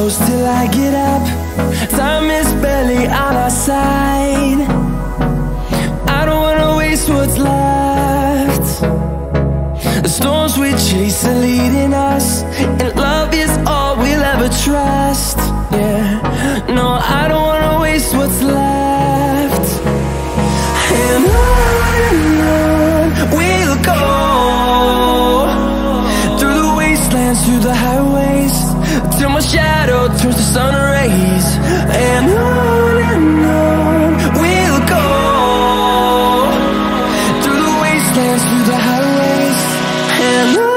close till I get up. Time is barely on our side. I don't wanna waste what's left. The storms we chase are leading us, and love is all we'll ever trust. Yeah, no, I don't wanna waste what's left. And on we'll go, through the wastelands, through the highways, till my shadow turns to sun rays. And on we'll go, through the wastelands, through the highways, and on we'll go.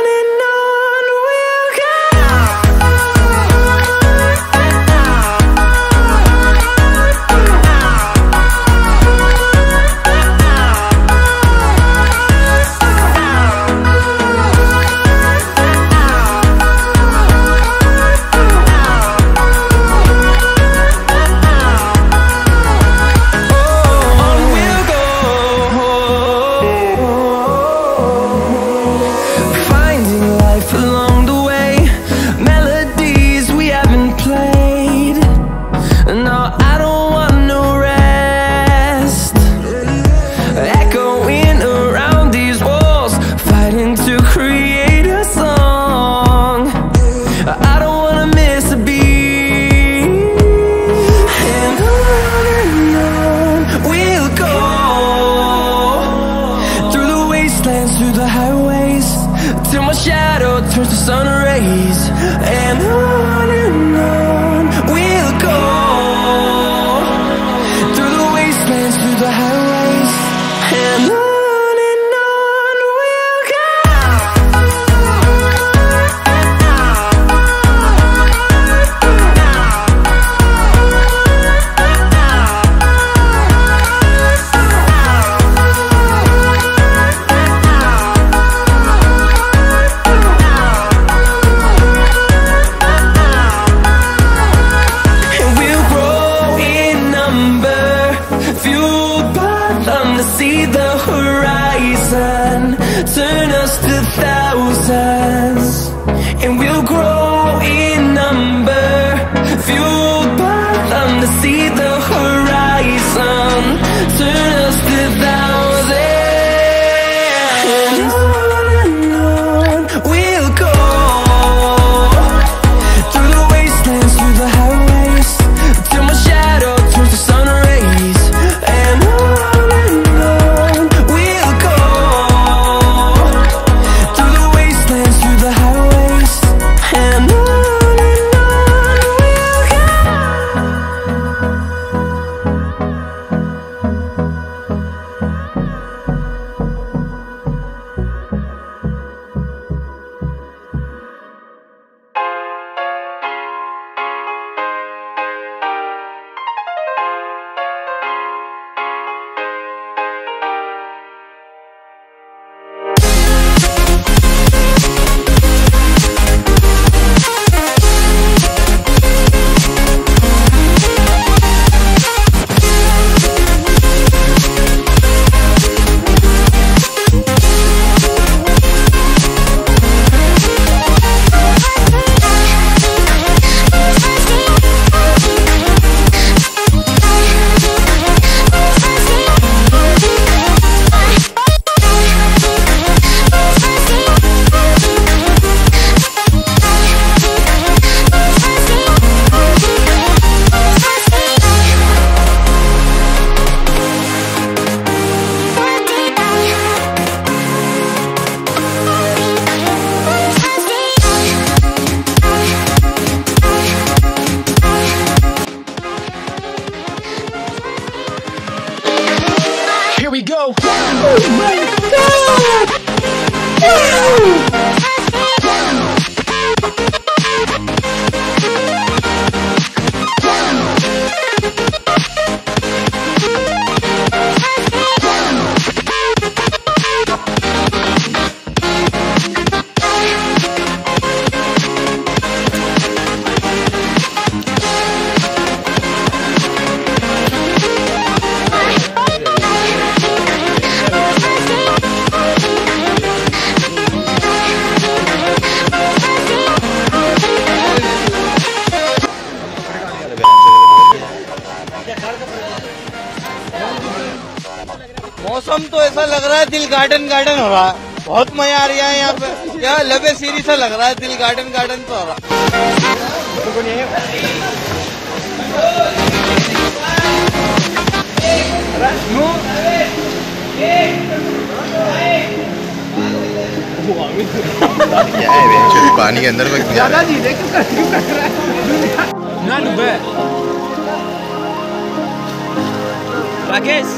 Through the highways, till my shadow turns to sun rays. And on we'll go, through the wastelands, through the highways, and on we'll go. है दिल garden garden हो रहा है। बहुत मजा आ रहा है यहाँ पे, यहाँ लबे सीरी सा लग रहा है, दिल गार्डन गार्डन तो हो रहा। क्या है पानी के अंदर कोई ज्यादा जी देख क्यों कर रहा है ना डूबे राकेश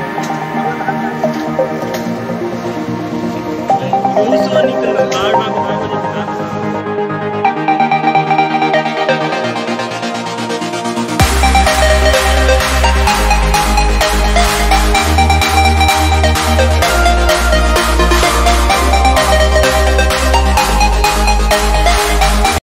दूसरा निकल रहा है